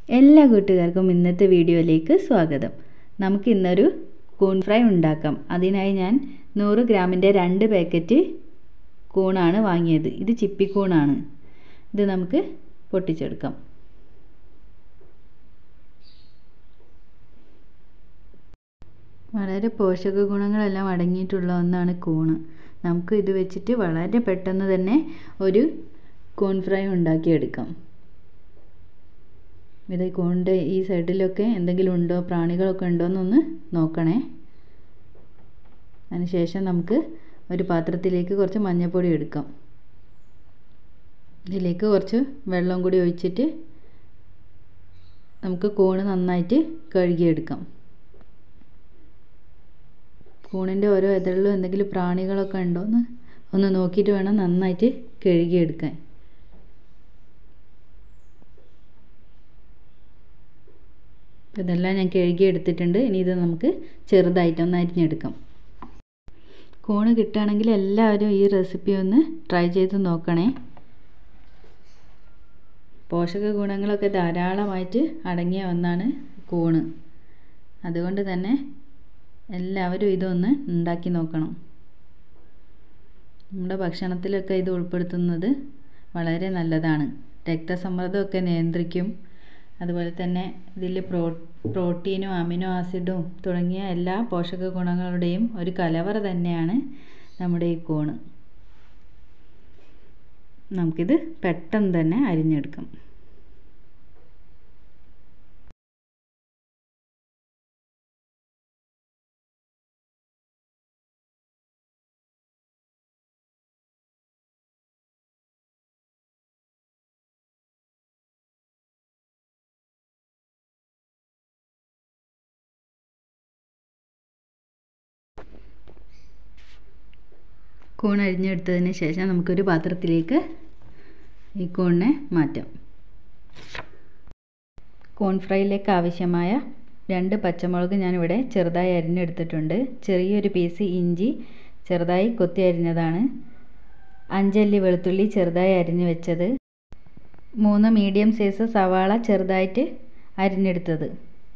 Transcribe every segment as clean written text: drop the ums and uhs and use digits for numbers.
എല്ലാ കൂട്ടുകാർക്കും ഇന്നത്തെ വീഡിയോയിലേക്ക് സ്വാഗതം. നമുക്ക് ഇന്നൊരു കൂൺ ഫ്രൈ ഉണ്ടാക്കാം. അതിനായി ഞാൻ 100 ഗ്രാമിൻ്റെ 2 പാക്കറ്റ് കൂണാണ് വാങ്ങിയത്. ഇത് ചിപ്പിക്കൂണാണ്. ഇത് നമുക്ക് പൊട്ടിച്ചെടുക്കാം. വളരെ പോഷക ഗുണങ്ങളെല്ലാം അടങ്ങിയിട്ടുള്ള ഒന്നാണ് കൂണ്. നമുക്ക് ഇത് വെച്ചിട്ട് വളരെ പെട്ടെന്ന് തന്നെ ഒരു കൂൺ ഫ്രൈ ഉണ്ടാക്കിയെടുക്കാം. ഇത് കൂണിൻ്റെ ഈ സൈഡിലൊക്കെ എന്തെങ്കിലും ഉണ്ടോ, പ്രാണികളൊക്കെ ഉണ്ടോ എന്നൊന്ന് നോക്കണേ. അതിനുശേഷം നമുക്ക് ഒരു പാത്രത്തിലേക്ക് കുറച്ച് മഞ്ഞൾപ്പൊടി എടുക്കാം. ഇതിലേക്ക് കുറച്ച് വെള്ളം കൂടി ഒഴിച്ചിട്ട് നമുക്ക് കൂണ് നന്നായിട്ട് കഴുകിയെടുക്കാം. കൂണിൻ്റെ ഓരോ ഇതളിലും എന്തെങ്കിലും പ്രാണികളൊക്കെ ഉണ്ടോ എന്ന് ഒന്ന് നോക്കിയിട്ട് വേണം നന്നായിട്ട് കഴുകിയെടുക്കാൻ. ഇതെല്ലാം ഞാൻ കഴുകി എടുത്തിട്ടുണ്ട്. ഇനി ഇത് നമുക്ക് ചെറുതായിട്ടൊന്ന് അരിഞ്ഞെടുക്കാം. കൂണ് കിട്ടുകയാണെങ്കിൽ എല്ലാവരും ഈ റെസിപ്പി ഒന്ന് ട്രൈ ചെയ്ത് നോക്കണേ. പോഷക ഗുണങ്ങളൊക്കെ ധാരാളമായിട്ട് അടങ്ങിയ ഒന്നാണ് കൂണ്. അതുകൊണ്ട് തന്നെ എല്ലാവരും ഇതൊന്ന് ഉണ്ടാക്കി നോക്കണം. നമ്മുടെ ഭക്ഷണത്തിലൊക്കെ ഇത് ഉൾപ്പെടുത്തുന്നത് വളരെ നല്ലതാണ്. രക്തസമ്മർദ്ദമൊക്കെ നിയന്ത്രിക്കും. അതുപോലെ തന്നെ ഇതിൽ പ്രോട്ടീനും അമിനോ ആസിഡും തുടങ്ങിയ എല്ലാ പോഷക ഗുണങ്ങളുടെയും ഒരു കലവറ തന്നെയാണ് നമ്മുടെ ഈ കൂണ്. നമുക്കിത് പെട്ടെന്ന് തന്നെ അരിഞ്ഞെടുക്കാം. കൂൺ അരിഞ്ഞെടുത്തതിന് ശേഷം നമുക്കൊരു പാത്രത്തിലേക്ക് ഈ കൂണിനെ മാറ്റാം. കൂൺ ഫ്രൈയിലേക്ക് ആവശ്യമായ 2 പച്ചമുളക് ഞാനിവിടെ ചെറുതായി അരിഞ്ഞെടുത്തിട്ടുണ്ട്. ചെറിയൊരു പീസ് ഇഞ്ചി ചെറുതായി കൊത്തി അരിഞ്ഞതാണ്. 5 അല്ലി വെളുത്തുള്ളി ചെറുതായി അരിഞ്ഞു വെച്ചത്. 3 മീഡിയം സൈസ് സവാള ചെറുതായിട്ട് അരിഞ്ഞെടുത്തത്.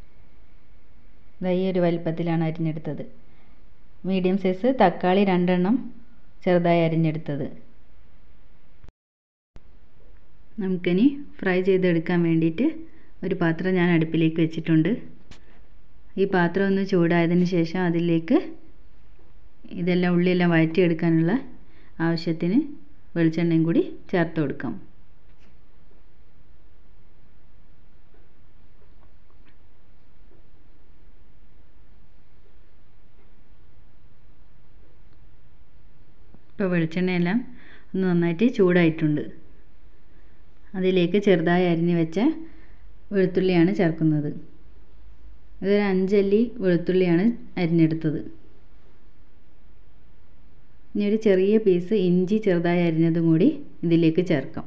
ഈ ഒരു വലിപ്പത്തിലാണ് അരിഞ്ഞെടുത്തത്. മീഡിയം സൈസ് തക്കാളി 2 എണ്ണം ചെറുതായി അരിഞ്ഞെടുത്തത്. നമുക്കിനി ഫ്രൈ ചെയ്തെടുക്കാൻ വേണ്ടിയിട്ട് ഒരു പാത്രം ഞാൻ അടുപ്പിലേക്ക് വെച്ചിട്ടുണ്ട്. ഈ പാത്രം ഒന്ന് ചൂടായതിന് ശേഷം അതിലേക്ക് ഇതെല്ലാം ഉള്ളിയെല്ലാം വഴറ്റിയെടുക്കാനുള്ള ആവശ്യത്തിന് വെളിച്ചെണ്ണയും കൂടി ചേർത്ത് കൊടുക്കാം. ഇപ്പോൾ വെളിച്ചെണ്ണയെല്ലാം ഒന്ന് നന്നായിട്ട് ചൂടായിട്ടുണ്ട്. അതിലേക്ക് ചെറുതായി അരിഞ്ഞ് വെച്ച വെളുത്തുള്ളിയാണ് ചേർക്കുന്നത്. ഇതൊരു 5 അല്ലി വെളുത്തുള്ളിയാണ് അരിഞ്ഞെടുത്തത്. ഇനി ഒരു ചെറിയ പീസ് ഇഞ്ചി ചെറുതായി അരിഞ്ഞതും കൂടി ഇതിലേക്ക് ചേർക്കാം.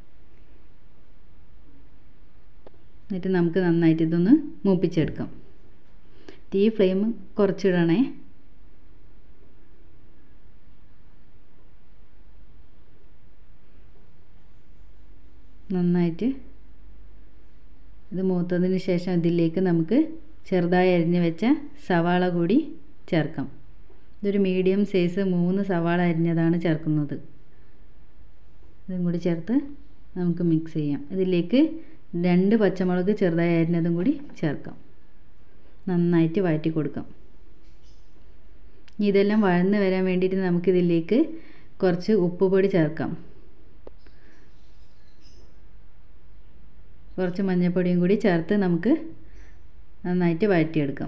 എന്നിട്ട് നമുക്ക് നന്നായിട്ട് ഇതൊന്ന് മൂപ്പിച്ചെടുക്കാം. തീ ഫ്ലെയിം കുറച്ചിടണേ. നന്നായിട്ട് ഇത് മൂത്തതിന് ശേഷം ഇതിലേക്ക് നമുക്ക് ചെറുതായി അരിഞ്ഞ് വെച്ച സവാള കൂടി ചേർക്കാം. ഇതൊരു മീഡിയം സൈസ് 3 സവാള അരിഞ്ഞതാണ് ചേർക്കുന്നത്. ഇതും കൂടി ചേർത്ത് നമുക്ക് മിക്സ് ചെയ്യാം. ഇതിലേക്ക് 2 പച്ചമുളക് ചെറുതായി അരിഞ്ഞതും കൂടി ചേർക്കാം. നന്നായിട്ട് വഴറ്റി കൊടുക്കാം. ഇതെല്ലാം വഴന്ന് വരാൻ വേണ്ടിയിട്ട് നമുക്കിതിലേക്ക് കുറച്ച് ഉപ്പുപൊടി ചേർക്കാം. കുറച്ച് മഞ്ഞൾപ്പൊടിയും കൂടി ചേർത്ത് നമുക്ക് നന്നായിട്ട് വഴറ്റിയെടുക്കാം.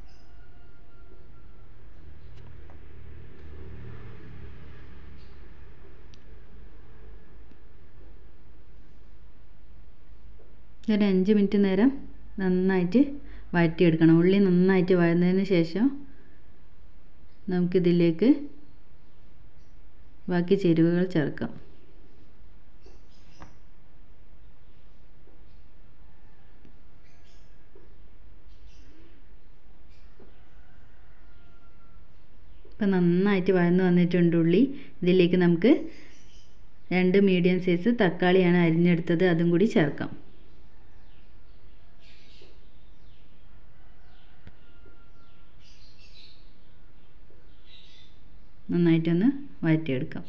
ഒരു 5 മിനിറ്റ് നേരം നന്നായിട്ട് വഴറ്റിയെടുക്കണം. ഉള്ളി നന്നായിട്ട് വഴന്നതിന് ശേഷം നമുക്കിതിലേക്ക് ബാക്കി ചേരുവകൾ ചേർക്കാം. ഇപ്പം നന്നായിട്ട് വഴന്ന് വന്നിട്ടുണ്ട് ഉള്ളി. ഇതിലേക്ക് നമുക്ക് 2 മീഡിയം സൈസ് തക്കാളിയാണ് അരിഞ്ഞെടുത്തത്, അതും കൂടി ചേർക്കാം. നന്നായിട്ടൊന്ന് വഴറ്റിയെടുക്കാം.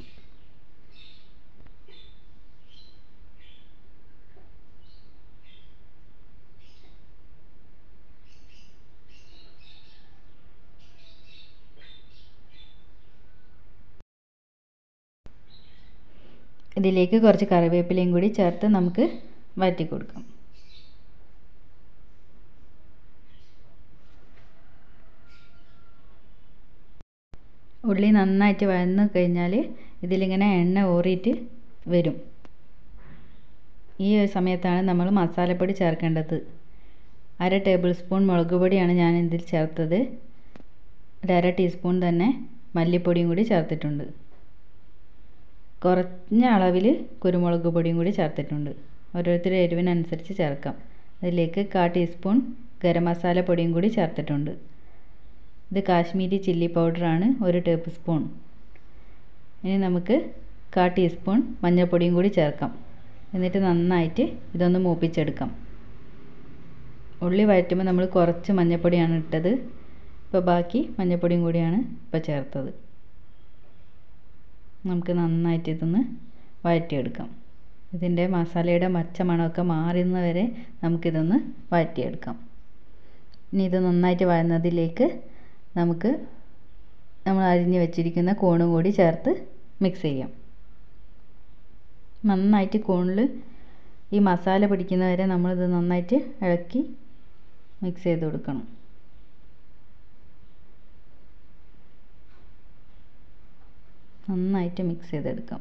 ഇതിലേക്ക് കുറച്ച് കറിവേപ്പിലയും കൂടി ചേർത്ത് നമുക്ക് വഴറ്റി കൊടുക്കാം. ഉള്ളി നന്നായിട്ട് വഴന്ന് കഴിഞ്ഞാൽ ഇതിലിങ്ങനെ എണ്ണ ഊറിയിട്ട് വരും. ഈ ഒരു സമയത്താണ് നമ്മൾ മസാലപ്പൊടി ചേർക്കേണ്ടത്. 1/2 ടേബിൾ സ്പൂൺ മുളക് പൊടിയാണ് ഞാൻ ഇതിൽ ചേർത്തത്. 1/2 ടീസ്പൂൺ തന്നെ മല്ലിപ്പൊടിയും കൂടി ചേർത്തിട്ടുണ്ട്. കുറഞ്ഞ അളവിൽ കുരുമുളക് പൊടിയും കൂടി ചേർത്തിട്ടുണ്ട്. ഓരോരുത്തരുടെ എരിവിനനുസരിച്ച് ചേർക്കാം. അതിലേക്ക് 1/4 ടീസ്പൂൺ ഗരം മസാല പൊടിയും കൂടി ചേർത്തിട്ടുണ്ട്. ഇത് കാശ്മീരി ചില്ലി പൗഡറാണ്, 1 ടേബിൾ സ്പൂൺ. ഇനി നമുക്ക് 1/4 ടീസ്പൂൺ മഞ്ഞൾപ്പൊടിയും കൂടി ചേർക്കാം. എന്നിട്ട് നന്നായിട്ട് ഇതൊന്ന് മൂപ്പിച്ചെടുക്കാം. ഉള്ളി വഴറ്റുമ്പോൾ നമ്മൾ കുറച്ച് മഞ്ഞൾപ്പൊടിയാണ് ഇട്ടത്. ഇപ്പോൾ ബാക്കി മഞ്ഞൾപ്പൊടിയും കൂടിയാണ് ഇപ്പോൾ ചേർത്തത്. നമുക്ക് നന്നായിട്ട് ഇതൊന്ന് വഴറ്റിയെടുക്കാം. ഇതിൻ്റെ മസാലയുടെ പച്ച മണമൊക്കെ മാറുന്നത് വരെ നമുക്കിതൊന്ന് വഴറ്റിയെടുക്കാം. ഇനി ഇത് നന്നായിട്ട് വഴന്നതിലേക്ക് നമുക്ക് നമ്മൾ അരിഞ്ഞ് വെച്ചിരിക്കുന്ന കൂണും കൂടി ചേർത്ത് മിക്സ് ചെയ്യാം. നന്നായിട്ട് കൂണിൽ ഈ മസാല പിടിക്കുന്നവരെ നമ്മളിത് നന്നായിട്ട് ഇളക്കി മിക്സ് ചെയ്ത് കൊടുക്കണം. നന്നായിട്ട് മിക്സ് ചെയ്തെടുക്കാം.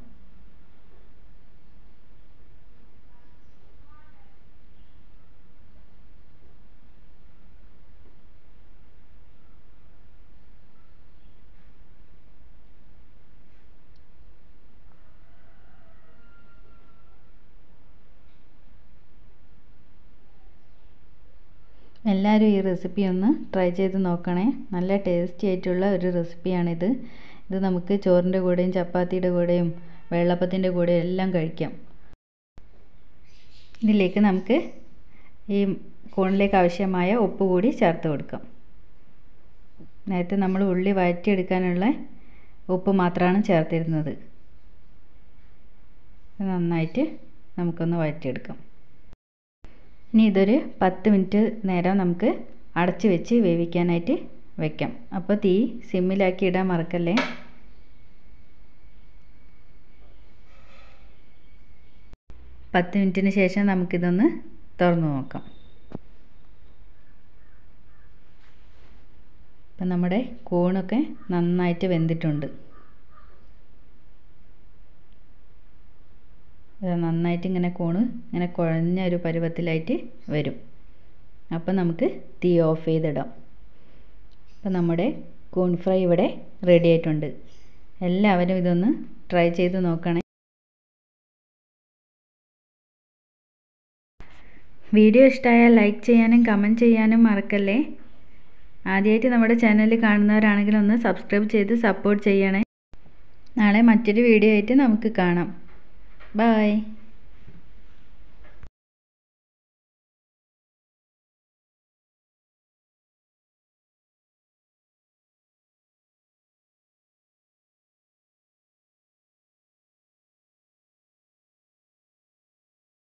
എല്ലാവരും ഈ റെസിപ്പി ഒന്ന് ട്രൈ ചെയ്ത് നോക്കണേ. നല്ല ടേസ്റ്റി ആയിട്ടുള്ള ഒരു റെസിപ്പിയാണിത്. ഇത് നമുക്ക് ചോറിൻ്റെ കൂടെയും ചപ്പാത്തിയുടെ കൂടെയും വെള്ളപ്പത്തിൻ്റെ കൂടെയും എല്ലാം കഴിക്കാം. ഇതിലേക്ക് നമുക്ക് ഈ കൂണിലേക്ക് ആവശ്യമായ ഉപ്പ് കൂടി ചേർത്ത് കൊടുക്കാം. നേരത്തെ നമ്മൾ ഉള്ളി വഴറ്റിയെടുക്കാനുള്ള ഉപ്പ് മാത്രമാണ് ചേർത്തിരുന്നത്. നന്നായിട്ട് നമുക്കൊന്ന് വഴറ്റിയെടുക്കാം. ഇനി ഇതൊരു 10 മിനിറ്റ് നേരം നമുക്ക് അടച്ച് വെച്ച് വേവിക്കാനായിട്ട് വെക്കാം. അപ്പോൾ തീ സിമ്മിലാക്കി ഇടാൻ മറക്കല്ലേ. പത്ത് മിനിറ്റിന് ശേഷം നമുക്കിതൊന്ന് തുറന്ന് നോക്കാം. അപ്പം നമ്മുടെ കൂണൊക്കെ നന്നായിട്ട് വെന്തിട്ടുണ്ട്. നന്നായിട്ട് ഇങ്ങനെ കൂണ് ഇങ്ങനെ കുഴഞ്ഞ ഒരു പരുവത്തിലായിട്ട് വരും. അപ്പം നമുക്ക് തീ ഓഫ് ചെയ്തിടാം. അപ്പം നമ്മുടെ കൂൺ ഫ്രൈ ഇവിടെ റെഡി ആയിട്ടുണ്ട്. എല്ലാവരും ഇതൊന്ന് ട്രൈ ചെയ്ത് നോക്കണേ. വീഡിയോ ഇഷ്ടമായാൽ ലൈക്ക് ചെയ്യാനും കമൻറ്റ് ചെയ്യാനും മറക്കല്ലേ. ആദ്യമായിട്ട് നമ്മുടെ ചാനൽ കാണുന്നവരാണെങ്കിൽ ഒന്ന് സബ്സ്ക്രൈബ് ചെയ്ത് സപ്പോർട്ട് ചെയ്യണേ. നാളെ മറ്റൊരു വീഡിയോ ആയിട്ട് നമുക്ക് കാണാം. Bye.